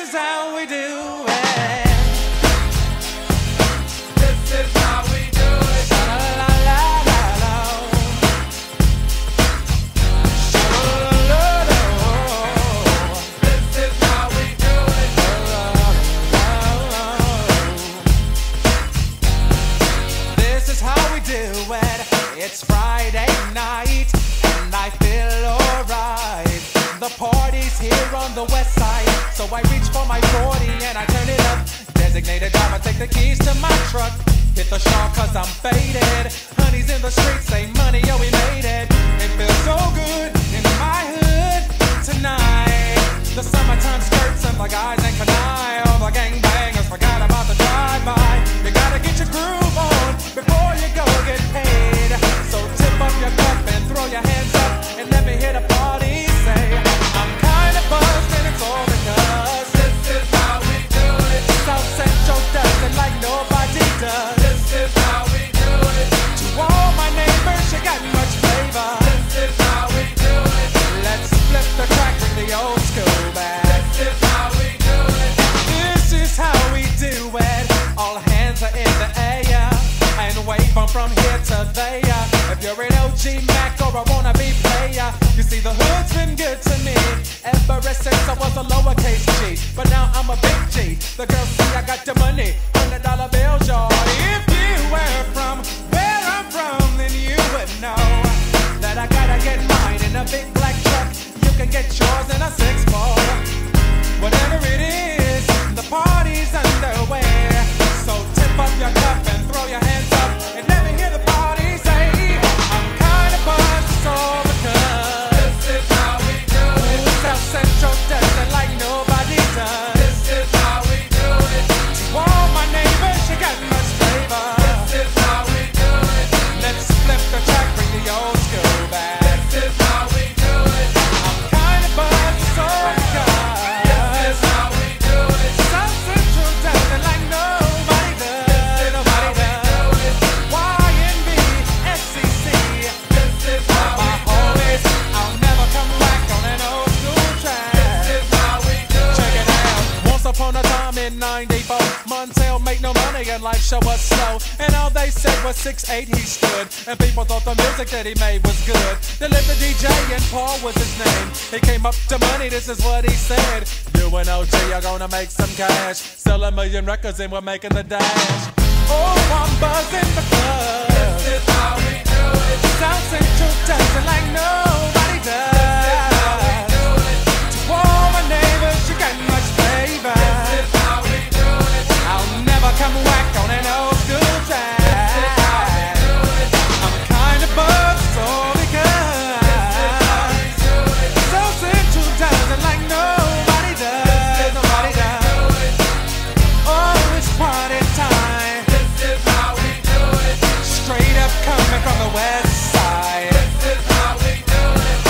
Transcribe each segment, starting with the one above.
is how we do it. This is how we do it. Sha-la-la-la-la-la. Sha-la-la-la-la-la. This is how we do it. This is how we do it. It's Friday night and I feel alright. The party's here on the west side, so I reach for my 40 and I turn it up. Designated driver, take the keys to my truck. Hit the shawl cause I'm faded. Honey's in the streets, say money, yo, we made it. It feels so good in my hood tonight. The summertime skirts and the guys ain't canine. All the gangbangers forgot about the drive-by. You gotta get your groove on before you go get paid. So tip up your cup and throw your hands up and let me hear the party say, I'm kinda buzzed and it's all because This is how we do it. South Central does it like nobody does. This is how we do it. To all my neighbors, you got much flavor. This is how we do it. Let's flip the crack, bring the old school back. This is how we do it. This is how we do it. All hands are in the air and wave from here to there. If you're an OG Mac or a wannabe player, you see the hood's been good to me ever since I was a lowercase G. But now I'm a big G. The girls see I got the money, $100 bills, y'all. If you were from where I'm from, then you would know that I gotta get mine in a big black truck. You can get yours in a 6-4. Whatever it is, the party's underway. So tip up your cup and throw your hands up and let me hear the party say, I'm kinda buzzed, it's all because This is how we do it. South Central does it like nobody does. This is how we do it. To all my neighbors, you got much flavor. This is how we do it. Let's flip the track, bring the old school back. This is how we do it. I'm kinda buzzed, it's all because This is how we do it. South Central does it like nobody does. Nobody does. YNB, SCC. This is how My we do it. homies, I'll never come back on an old school track. This is how we do it. Check it out. Once upon a time in '94, Montel made no money and life show was slow. And all they said was 6'8" he stood. And people thought the music that he made was good. They lived the DJ and Paul was his name. He came up to money, this is what he said. You and OG are gonna make some cash. Sell 1 million records and we're making the dash. Oh, I'm buzzing the club. This is how we do it. South Central does it like nobody does. Do it. To all my neighbors, you got much flavor. This is how we do it. I'll never come whack on an old school track. Do it. I'm kinda buzzed, so because South Central does it like nobody does. Nobody does. Oh, it's party time. This is how we do it. Straight up coming from the west side. This is how we do it.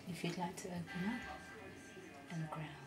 if you'd like to open up and ground.